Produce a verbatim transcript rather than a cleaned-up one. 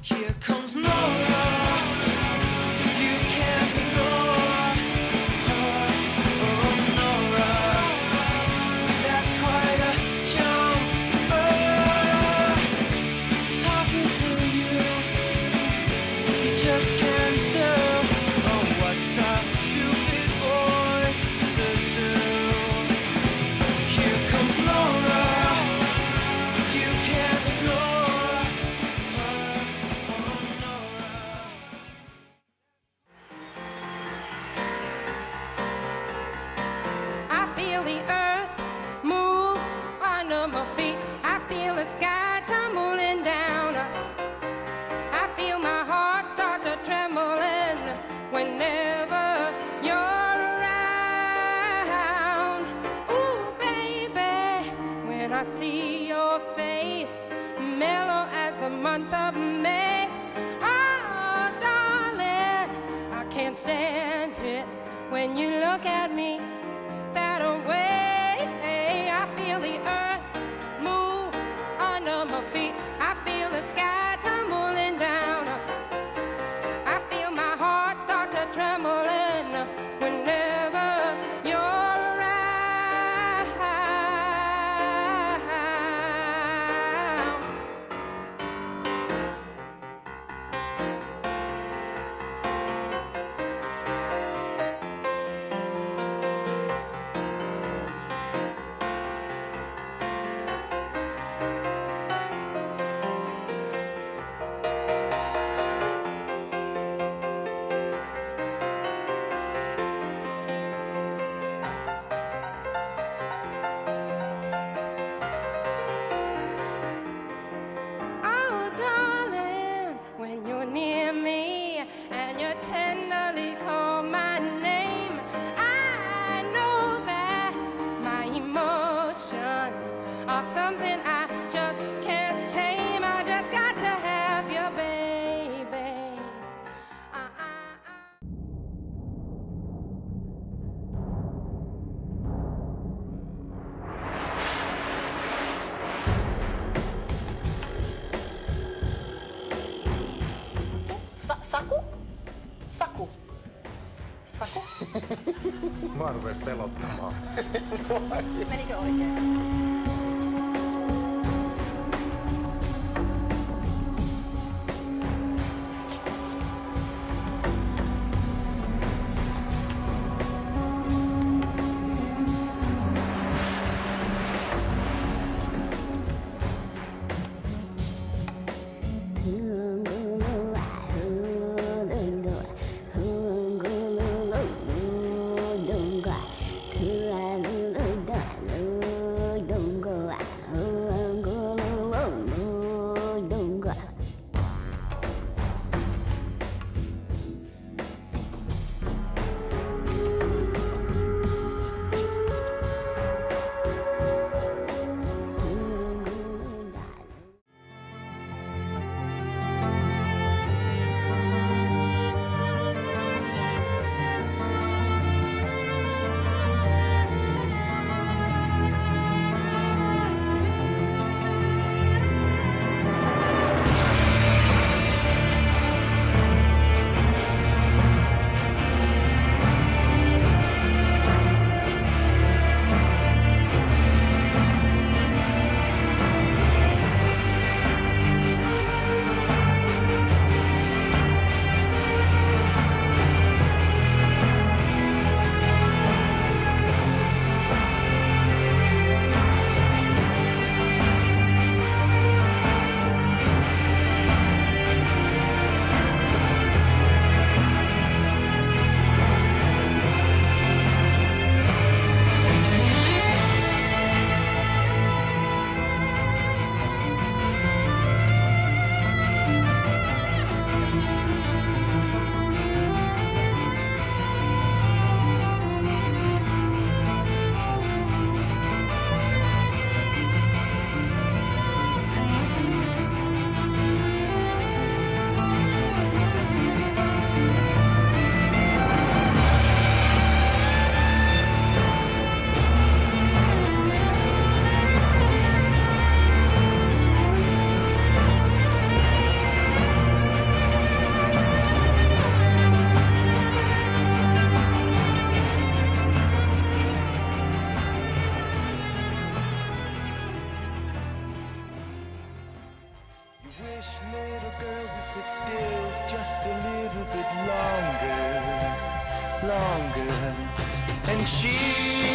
Here comes Nora. You can't ignore her. Oh, Nora. That's quite a jump. Oh, talking to you, you just can't do. Oh, what's a stupid boy to do? Here comes Nora. You can't ignore her. Oh, Nora. I feel the earth move under my feet. I feel the sky tumbling down. I feel my heart start to trembling whenever you're around. Ooh, baby, when I see your face, mellow as the month of May. Oh, darling, I can't stand it when you look at me that way. I feel the earth move under my feet. I feel the sky tumbling down. I feel my heart start to trembling whenever you're around. Oh, darling, when you're near me and you tenderly call my name, I know that my emotions are something I just can't tame. I just got to have you, baby. Uh, uh, uh. Sa Saku? Saku? Saku? Mua rupes pelottamaan. Menikö oikein? Thương Hush, little girls, and sit still just a little bit longer, longer. And she